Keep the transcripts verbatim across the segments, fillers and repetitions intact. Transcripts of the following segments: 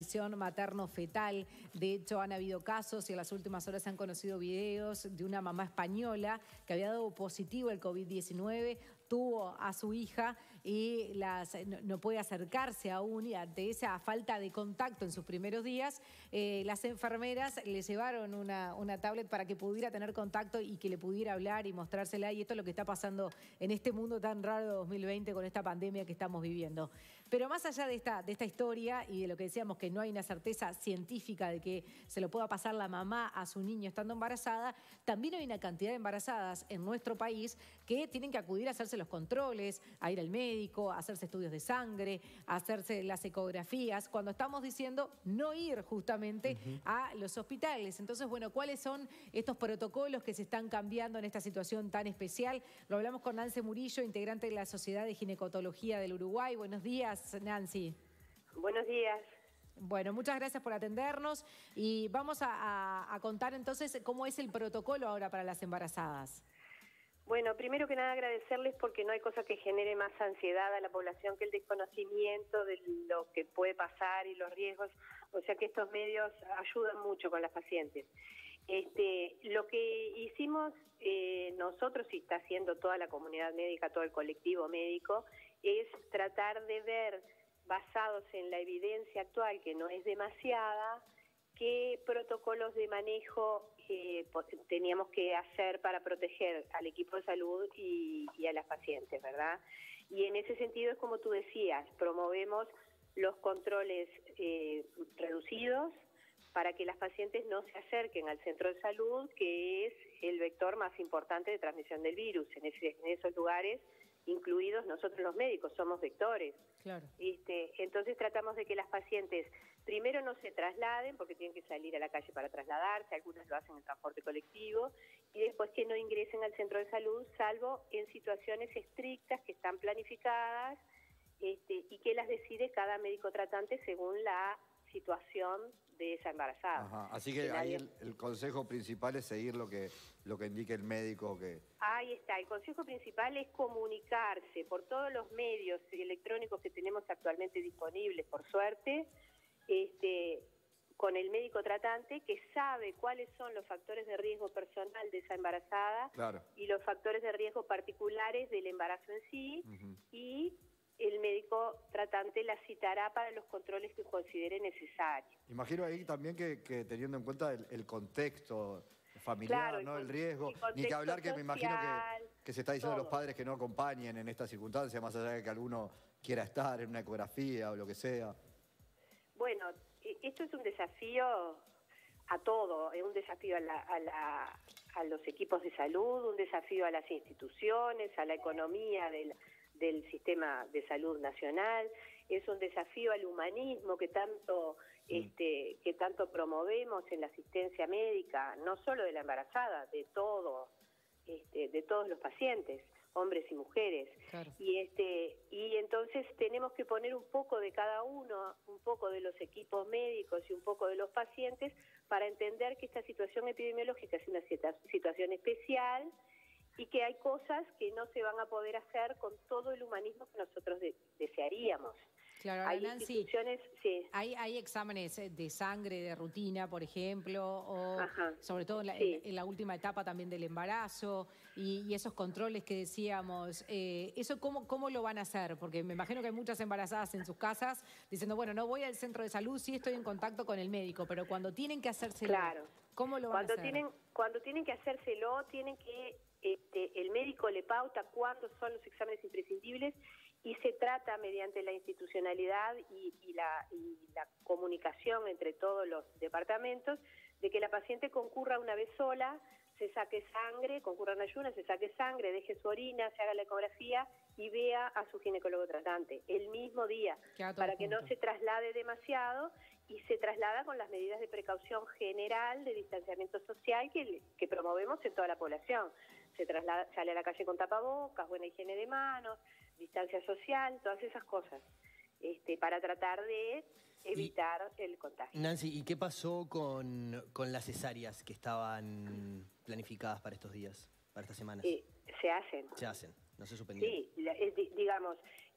intervención materno-fetal. De hecho, han habido casos y en las últimas horas se han conocido videos de una mamá española que había dado positivo al COVID diecinueve, tuvo a su hija y las, no, no puede acercarse aún, y ante esa falta de contacto en sus primeros días, eh, las enfermeras le llevaron una, una tablet para que pudiera tener contacto y que le pudiera hablar y mostrársela, y esto es lo que está pasando en este mundo tan raro de dos mil veinte con esta pandemia que estamos viviendo. Pero más allá de esta, de esta historia y de lo que decíamos, que no hay una certeza científica de que se lo pueda pasar la mamá a su niño estando embarazada, también hay una cantidad de embarazadas en nuestro país que tienen que acudir a hacerse los controles, a ir al médico, a hacerse estudios de sangre, a hacerse las ecografías, cuando estamos diciendo no ir justamente uh-huh. a los hospitales. Entonces, bueno, ¿cuáles son estos protocolos que se están cambiando en esta situación tan especial? Lo hablamos con Nancy Murillo, integrante de la Sociedad de Ginecotología del Uruguay. Buenos días, Nancy. Buenos días. Bueno, muchas gracias por atendernos y vamos a, a, a contar entonces cómo es el protocolo ahora para las embarazadas. Bueno, primero que nada agradecerles, porque no hay cosa que genere más ansiedad a la población que el desconocimiento de lo que puede pasar y los riesgos, o sea que estos medios ayudan mucho con las pacientes. Este, lo que hicimos eh, nosotros, y está haciendo toda la comunidad médica, todo el colectivo médico, es tratar de ver, basados en la evidencia actual, que no es demasiada, qué protocolos de manejo eh, teníamos que hacer para proteger al equipo de salud y, y a las pacientes, ¿verdad? Y en ese sentido es como tú decías, promovemos los controles eh, reducidos para que las pacientes no se acerquen al centro de salud, que es el vector más importante de transmisión del virus. En, ese, en esos lugares, incluidos nosotros los médicos, somos vectores. Claro. Este, entonces tratamos de que las pacientes primero no se trasladen, porque tienen que salir a la calle para trasladarse, algunas lo hacen en transporte colectivo, y después que no ingresen al centro de salud, salvo en situaciones estrictas que están planificadas este, y que las decide cada médico tratante según la situación de esa embarazada. Ajá. Así que, que ahí nadie... el, el consejo principal es seguir lo que, lo que indique el médico. Que... Ahí está, el consejo principal es comunicarse por todos los medios electrónicos que tenemos actualmente disponibles, por suerte, este, con el médico tratante, que sabe cuáles son los factores de riesgo personal de esa embarazada, claro, y los factores de riesgo particulares del embarazo en sí, uh-huh. y el médico tratante la citará para los controles que considere necesarios. Imagino ahí también que, que teniendo en cuenta el, el contexto familiar, claro, ¿no? El, el riesgo, el ni que hablar que social, me imagino que, que se está diciendo todo. a los padres que no acompañen en esta circunstancia, más allá de que alguno quiera estar en una ecografía o lo que sea. Bueno, esto es un desafío a todo, es un desafío a, la, a, la, a los equipos de salud, un desafío a las instituciones, a la economía del del sistema de salud nacional, es un desafío al humanismo que tanto este que tanto promovemos en la asistencia médica, no solo de la embarazada, de todo, este, de todos los pacientes, hombres y mujeres. Claro. Y este y entonces tenemos que poner un poco de cada uno, un poco de los equipos médicos y un poco de los pacientes, para entender que esta situación epidemiológica es una situación especial, y que hay cosas que no se van a poder hacer con todo el humanismo que nosotros de, desearíamos. Claro, hay Nancy, instituciones, sí. hay, hay exámenes de sangre, de rutina, por ejemplo, o Ajá, sobre todo en la, sí. en, en la última etapa también del embarazo, y, y esos controles que decíamos, eh, ¿eso cómo, cómo lo van a hacer? Porque me imagino que hay muchas embarazadas en sus casas diciendo, bueno, no voy al centro de salud, sí estoy en contacto con el médico, pero cuando tienen que hacérselo, claro. ¿cómo lo van cuando a hacer? Tienen, cuando tienen que hacérselo, tienen que... Este, el médico le pauta cuándo son los exámenes imprescindibles, y se trata mediante la institucionalidad y, y, la, y la comunicación entre todos los departamentos de que la paciente concurra una vez sola, se saque sangre, concurra en ayunas, se saque sangre, deje su orina, se haga la ecografía y vea a su ginecólogo tratante el mismo día, para que no se traslade demasiado, y se traslada con las medidas de precaución general de distanciamiento social que, que promovemos en toda la población. Se traslada, sale a la calle con tapabocas, buena higiene de manos, distancia social, todas esas cosas, este, para tratar de evitar y, el contagio. Nancy, ¿y qué pasó con, con las cesáreas que estaban planificadas para estos días, para estas semanas? Eh, se hacen. Se hacen, no se suspendieron. Sí, la, eh, digamos,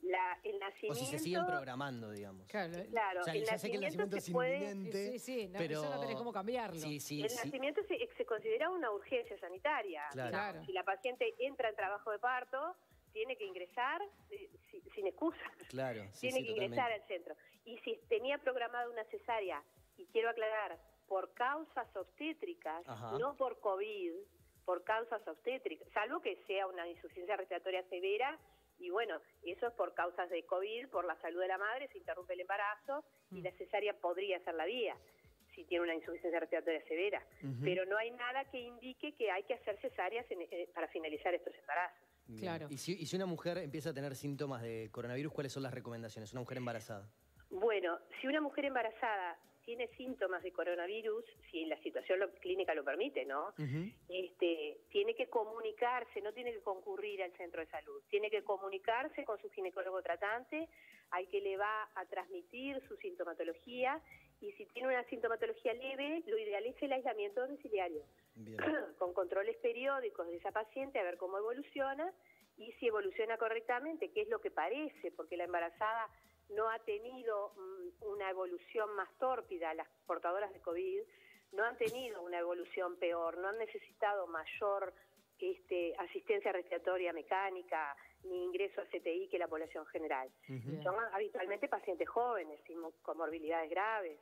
La, el nacimiento... O si se siguen programando, digamos. Claro, Claro, O sea, el ya sé que el nacimiento es se puede- inminente, Sí, sí, no, pero... eso no tenés cómo cambiarlo. Sí, sí, el sí. nacimiento se, se considera una urgencia sanitaria. Claro. Digamos. Claro. Si la paciente entra en trabajo de parto, tiene que ingresar eh, si- sin excusa. Claro, sí, tiene sí, que ingresar totalmente. al centro. Y si tenía programada una cesárea, y quiero aclarar, por causas obstétricas, Ajá. no por COVID, por causas obstétricas, salvo que sea una insuficiencia respiratoria severa, y bueno, eso es por causas de COVID, por la salud de la madre, se interrumpe el embarazo, y Mm. la cesárea podría ser la vía, si tiene una insuficiencia respiratoria severa. Ujú. Pero no hay nada que indique que hay que hacer cesáreas en- eh, para finalizar estos embarazos. Bien. Claro. Y si, y si una mujer empieza a tener síntomas de coronavirus, ¿cuáles son las recomendaciones? Una mujer embarazada. Bueno, si una mujer embarazada tiene síntomas de coronavirus, si la situación lo- clínica lo permite, ¿no? Ujú. Este, tiene que comunicarse, no tiene que concurrir al centro de salud, tiene que comunicarse con su ginecólogo tratante, al que le va a transmitir su sintomatología, y si tiene una sintomatología leve, lo ideal es el aislamiento domiciliario, Bien. con controles periódicos de esa paciente, a ver cómo evoluciona, y si evoluciona correctamente, que es lo que parece, porque la embarazada no ha tenido mm, una evolución más tórpida, las portadoras de COVID no han tenido una evolución peor, no han necesitado mayor este, asistencia respiratoria mecánica ni ingreso a C T I que la población general. Ujú. Son habitualmente pacientes jóvenes, sin mo- comorbilidades graves.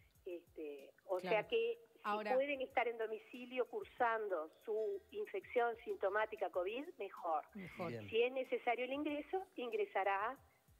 Este, o Claro. sea que si Ahora- pueden estar en domicilio cursando su infección sintomática COVID, mejor. Mejor. Bien. Si es necesario el ingreso, ingresará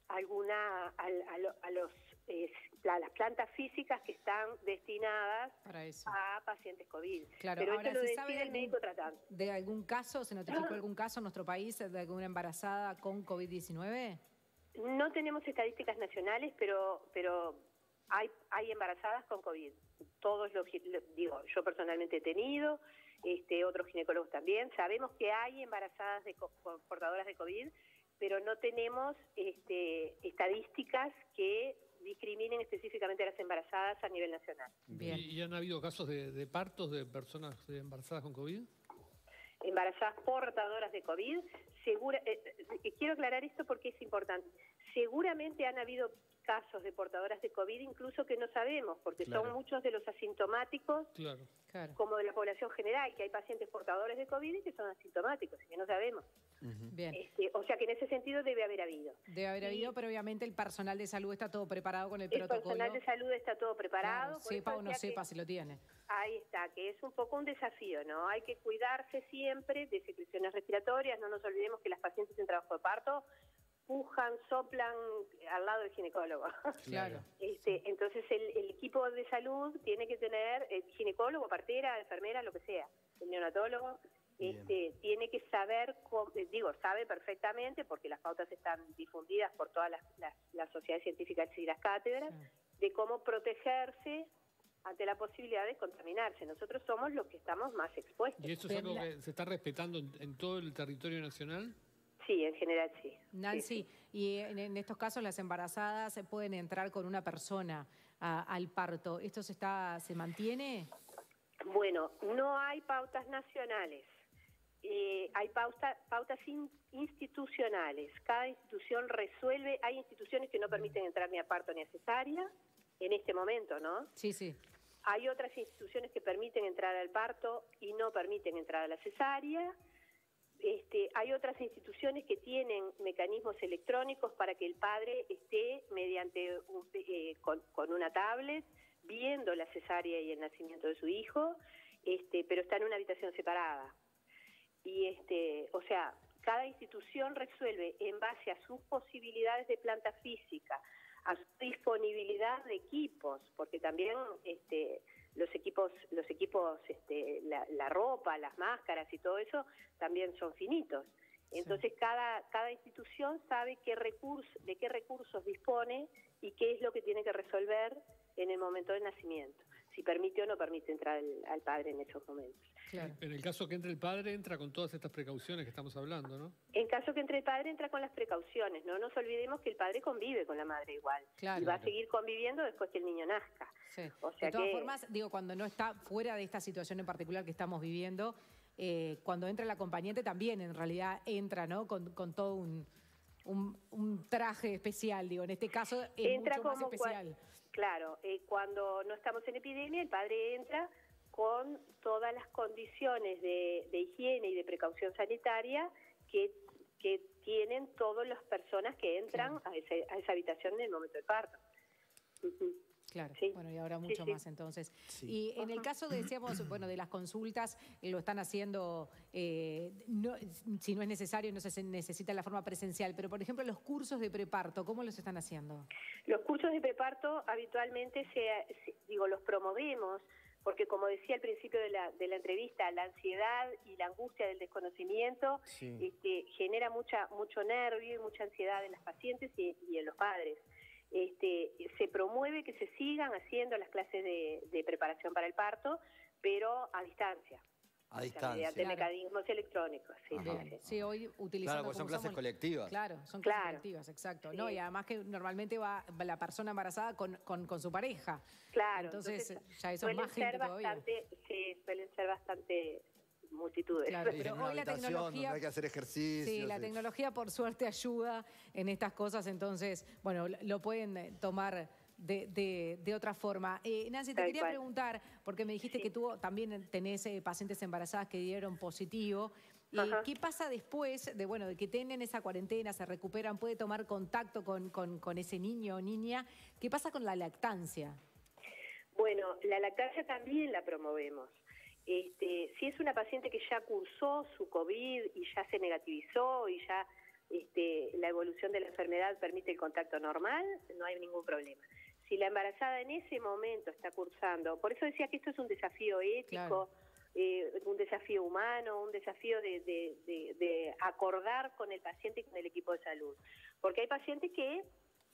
alguna al- a, lo- a los eh, a las plantas físicas que están destinadas Para eso. a pacientes COVID. Claro, Pero ahora, eso lo ¿se sabe decide de el algún- médico tratante. ¿De algún caso, se notificó algún caso en nuestro país de alguna embarazada con COVID diecinueve? No tenemos estadísticas nacionales, pero pero hay hay embarazadas con COVID. Todos los, gi- lo- digo, yo personalmente he tenido, este, otros ginecólogos también. Sabemos que hay embarazadas de co- por- portadoras de COVID, pero no tenemos este, estadísticas que discriminen específicamente a las embarazadas a nivel nacional. Bien. ¿Y, y han habido casos de, de partos de personas eh, embarazadas con COVID? Embarazadas portadoras de COVID, segura, eh, eh, quiero aclarar esto porque es importante. Seguramente han habido casos de portadoras de COVID incluso que no sabemos, porque Claro. son muchos de los asintomáticos Claro. Claro. como de la población general, que hay pacientes portadores de COVID y que son asintomáticos y que no sabemos. Ujú. Bien. Este, o sea que en ese sentido debe haber habido. Debe haber y- habido, pero obviamente el personal de salud está todo preparado con el, El protocolo. personal de salud está todo preparado. Claro, por sepa eso o no decía que- sepa si lo tiene. Ahí está, que es un poco un desafío, ¿no? Hay que cuidarse siempre de secreciones respiratorias, no nos olvidemos que las pacientes en trabajo de parto pujan, soplan al lado del ginecólogo. Claro. Este, entonces el, el equipo de salud tiene que tener, el ginecólogo, partera, enfermera, lo que sea, el neonatólogo, Bien. este, tiene que saber, cómo- eh, digo, sabe perfectamente, porque las pautas están difundidas por todas las, las, las sociedades científicas y las cátedras, Sí. de cómo protegerse ante la posibilidad de contaminarse. Nosotros somos los que estamos más expuestos. ¿Y eso es Pero algo la- que se está respetando en, en todo el territorio nacional? Sí, en general sí. Nancy, Sí, y en, en estos casos las embarazadas se pueden entrar con una persona a- al parto. ¿Esto se está se mantiene? sí. Bueno, no hay pautas nacionales. Eh, hay pauta- pautas in- institucionales. Cada institución resuelve. Hay instituciones que no permiten entrar ni a parto ni a cesárea, en este momento, ¿no? Sí, sí. Hay otras instituciones que permiten entrar al parto y no permiten entrar a la cesárea. Este, hay otras instituciones que tienen mecanismos electrónicos para que el padre esté mediante un- eh, con, con una tablet viendo la cesárea y el nacimiento de su hijo, este, pero está en una habitación separada. Y este, o sea, cada institución resuelve en base a sus posibilidades de planta física, a su disponibilidad de equipos, porque también este, los equipos, los equipos, este, la, la ropa, las máscaras y todo eso también son finitos. Entonces cada, cada institución sabe qué recurso, de qué recursos dispone y qué es lo que tiene que resolver en el momento del nacimiento, si permite o no permite entrar al, al padre en esos momentos. Claro. En el caso que entre el padre, entra con todas estas precauciones que estamos hablando, ¿no? En caso que entre el padre, entra con las precauciones. No nos olvidemos que el padre convive con la madre igual. Claro. Y va a seguir conviviendo después que el niño nazca. Sí. O sea de todas que- formas, digo, cuando no está fuera de esta situación en particular que estamos viviendo, eh, cuando entra el acompañante también en realidad entra, ¿no? Con, con todo un, un, un traje especial, digo, en este caso es Entra mucho más como especial. cua- claro, eh, cuando no estamos en epidemia, el padre entra con todas las condiciones de, de higiene y de precaución sanitaria que, que tienen todas las personas que entran Claro. a, ese, a esa habitación en el momento del parto. Ujú. Claro, Sí. bueno, y ahora Sí, mucho sí. más entonces. Sí. Y en el caso, decíamos, bueno, de las consultas, eh, lo están haciendo, eh, no- si no es necesario, no se necesita la forma presencial, pero por ejemplo, los cursos de preparto, ¿cómo los están haciendo? Los cursos de preparto habitualmente, se, se- digo, los promovemos, porque como decía al principio de la, de la entrevista, la ansiedad y la angustia del desconocimiento Sí. este, genera mucha, mucho nervio y mucha ansiedad en las pacientes y, y en los padres. Este, se promueve que se sigan haciendo las clases de, de preparación para el parto, pero a distancia. A O sea, distancia. mediante Claro. mecanismos electrónicos. Sí, sí, Bien, sí. sí, hoy utilizando... Claro, porque son como clases usamos- colectivas. Claro, son clases Claro. colectivas, exacto. Sí. No, y además que normalmente va, va la persona embarazada con, con, con su pareja. Claro, Entonces, entonces, ya eso es suelen más gente ser todavía. bastante, sí, suelen ser bastante multitudes. Claro, Sí, pero en una hoy la habitación tecnología... donde hay que hacer ejercicio. Sí, la tecnología por suerte ayuda en estas cosas, entonces, bueno, lo- lo pueden eh, tomar de, de- de otra forma. Eh, Nancy, te Tal quería cual. preguntar, porque me dijiste Sí. que tú también tenés eh, pacientes embarazadas que dieron positivo. Eh, Ajá. ¿Qué pasa después de, bueno, de que tienen esa cuarentena, se recuperan, puede tomar contacto con, con- con ese niño o niña? ¿Qué pasa con la lactancia? Bueno, la lactancia también la promovemos. Este, si es una paciente que ya cursó su COVID y ya se negativizó y ya este, la evolución de la enfermedad permite el contacto normal, no hay ningún problema. Si la embarazada en ese momento está cursando, por eso decía que esto es un desafío ético, Claro. eh, un desafío humano, un desafío de, de- de- de acordar con el paciente y con el equipo de salud. Porque hay pacientes que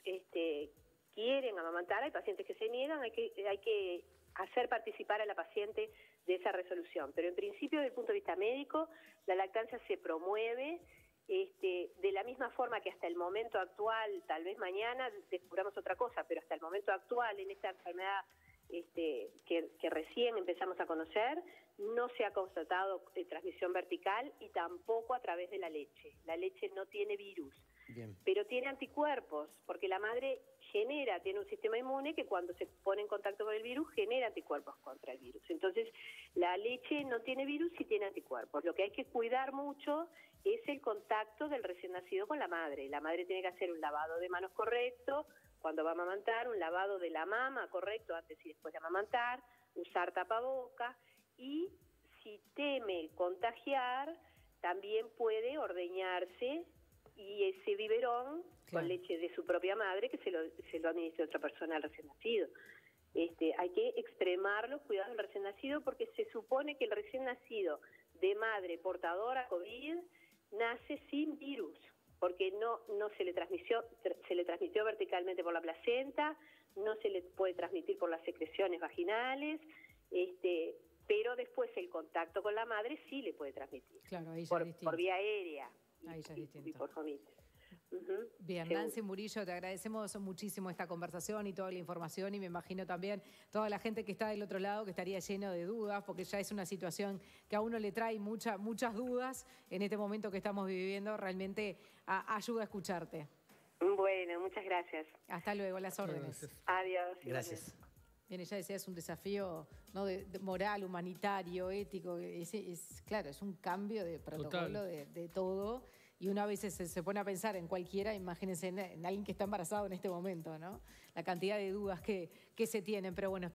este, quieren amamantar, hay pacientes que se niegan, hay que, hay que hacer participar a la paciente de esa resolución. Pero en principio, desde el punto de vista médico, la lactancia se promueve este, de la misma forma que hasta el momento actual, tal vez mañana descubramos otra cosa, pero hasta el momento actual, en esta enfermedad este, que, que recién empezamos a conocer, no se ha constatado eh, transmisión vertical y tampoco a través de la leche. La leche no tiene virus. Bien. Pero tiene anticuerpos, porque la madre genera, tiene un sistema inmune que cuando se pone en contacto con el virus genera anticuerpos contra el virus. Entonces, la leche no tiene virus y tiene anticuerpos. Lo que hay que cuidar mucho es el contacto del recién nacido con la madre. La madre tiene que hacer un lavado de manos correcto cuando va a amamantar, un lavado de la mama correcto antes y después de amamantar, usar tapaboca y si teme contagiar, también puede ordeñarse y ese biberón Claro. con leche de su propia madre que se lo, se lo administre otra persona al recién nacido. Este, hay que extremar los cuidados del recién nacido porque se supone que el recién nacido de madre portadora COVID nace sin virus, porque no, no se le transmitió, se le transmitió verticalmente por la placenta, no se le puede transmitir por las secreciones vaginales, este, pero después el contacto con la madre sí le puede transmitir, Claro, ahí ya es por, distinto. por vía aérea y, Ahí ya es y- distinto. y por fomites. Ujú, Bien, seguro. Nancy Murillo, te agradecemos muchísimo esta conversación y toda la información y me imagino también toda la gente que está del otro lado que estaría lleno de dudas porque ya es una situación que a uno le trae mucha, muchas dudas en este momento que estamos viviendo. Realmente a- ayuda a escucharte. Bueno, muchas gracias. Hasta luego, las órdenes. gracias. Adiós. Gracias. Bien, ella decía, es un desafío ¿no? de, de moral, humanitario, ético. Es, es- claro, es un cambio de protocolo de, de todo. Y uno a veces se, se pone a pensar en cualquiera, imagínense en, en alguien que está embarazado en este momento, ¿no? La cantidad de dudas que, que se tienen. Pero bueno,